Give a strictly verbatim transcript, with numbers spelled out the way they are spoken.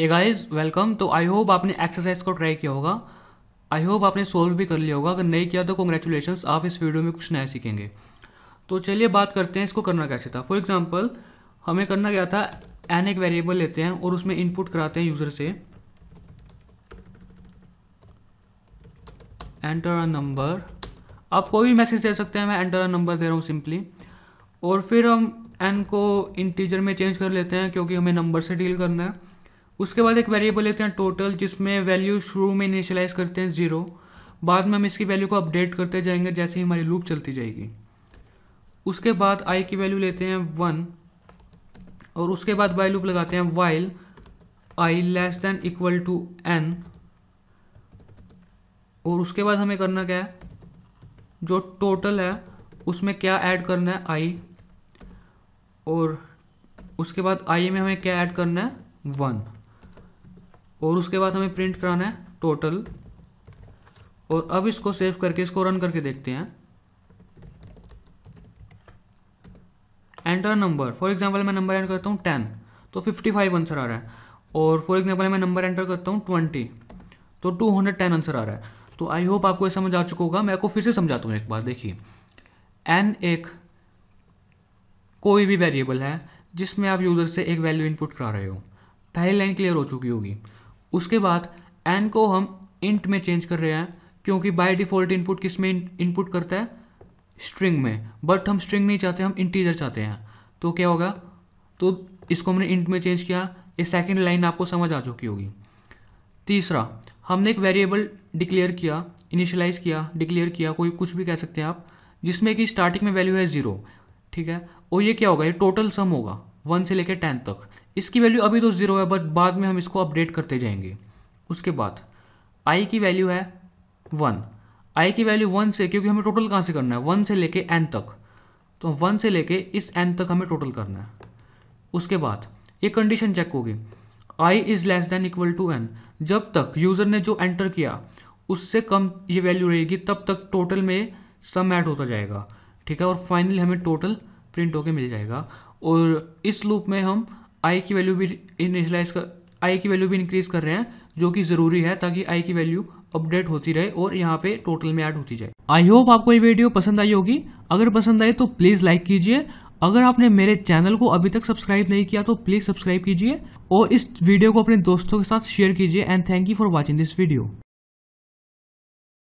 हे guys welcome. तो I hope आपने exercise को ट्राई किया होगा। आई होप आपने सोल्व भी कर लिया होगा। अगर नहीं किया तो कॉन्ग्रेचुलेशंस, आप इस वीडियो में कुछ नया सीखेंगे। तो चलिए बात करते हैं इसको करना कैसे था। फॉर एग्जांपल हमें करना क्या था, एन एक वेरिएबल लेते हैं और उसमें इनपुट कराते हैं यूज़र से एंटर अ नंबर। आप कोई भी मैसेज दे सकते हैं, मैं एंटर अ नंबर दे रहा हूँ सिंपली। और फिर हम एन को इंटीजर में चेंज कर लेते हैं क्योंकि हमें नंबर से डील करना है। उसके बाद एक वेरिएबल लेते हैं टोटल, जिसमें वैल्यू शुरू में इनिशियलाइज करते हैं ज़ीरो। बाद में हम इसकी वैल्यू को अपडेट करते जाएंगे जैसे ही हमारी लूप चलती जाएगी। उसके बाद आई की वैल्यू लेते हैं वन और उसके बाद वाइल लूप लगाते हैं while I less than equal to n. और उसके बाद हमें करना क्या है, जो टोटल है उसमें क्या ऐड करना है, आई। और उसके बाद आई में हमें क्या ऐड करना है, वन। और उसके बाद हमें प्रिंट कराना है टोटल। और अब इसको सेव करके इसको रन करके देखते हैं। एंटर नंबर, फॉर एग्जांपल मैं नंबर एंटर करता हूँ टेन तो फिफ्टी फाइव आंसर आ रहा है। और फॉर एग्जांपल मैं नंबर एंटर करता हूँ ट्वेंटी तो टू हंड्रेड टेन आंसर आ रहा है। तो आई होप आपको ये समझ आ चुका होगा। मैं आपको फिर से समझाता हूँ एक बार। देखिए, एन एक कोई भी वेरिएबल है जिसमें आप यूज़र से एक वैल्यू इनपुट करा रहे हो। पहली लाइन क्लियर हो चुकी होगी। उसके बाद एन को हम इंट में चेंज कर रहे हैं क्योंकि बाय डिफ़ॉल्ट इनपुट किस में इनपुट करता है, स्ट्रिंग में। बट हम स्ट्रिंग नहीं चाहते, हम इंटीजर चाहते हैं। तो क्या होगा, तो इसको हमने इंट में चेंज किया। ये सेकंड लाइन आपको समझ आ चुकी होगी। तीसरा, हमने एक वेरिएबल डिक्लेयर किया, इनिशियलाइज किया, डिक्लेयर किया, कोई कुछ भी कह सकते हैं आप, जिसमें कि स्टार्टिंग में वैल्यू है ज़ीरो। ठीक है, और ये क्या होगा, ये टोटल सम होगा वन से लेकर टेन तक। इसकी वैल्यू अभी तो ज़ीरो है बट बाद में हम इसको अपडेट करते जाएंगे। उसके बाद आई की वैल्यू है वन। आई की वैल्यू वन से, क्योंकि हमें टोटल कहाँ से करना है, वन से लेके एन तक। तो वन से लेके इस एन तक हमें टोटल करना है। उसके बाद ये कंडीशन चेक होगी, I is less than equal to N. जब तक यूज़र ने जो एंटर किया उससे कम ये वैल्यू रहेगी तब तक टोटल में सम ऐड होता जाएगा। ठीक है, और फाइनली हमें टोटल प्रिंट होके मिल जाएगा। और इस लूप में हम आई की वैल्यू भी इनिशियलाइज कर आई की वैल्यू भी इंक्रीज कर रहे हैं, जो कि ज़रूरी है ताकि आई की वैल्यू अपडेट होती रहे और यहाँ पे टोटल में ऐड होती जाए। आई होप आपको ये वीडियो पसंद आई होगी। अगर पसंद आए तो प्लीज़ लाइक कीजिए। अगर आपने मेरे चैनल को अभी तक सब्सक्राइब नहीं किया तो प्लीज़ सब्सक्राइब कीजिए और इस वीडियो को अपने दोस्तों के साथ शेयर कीजिए। And thank you for watching this video.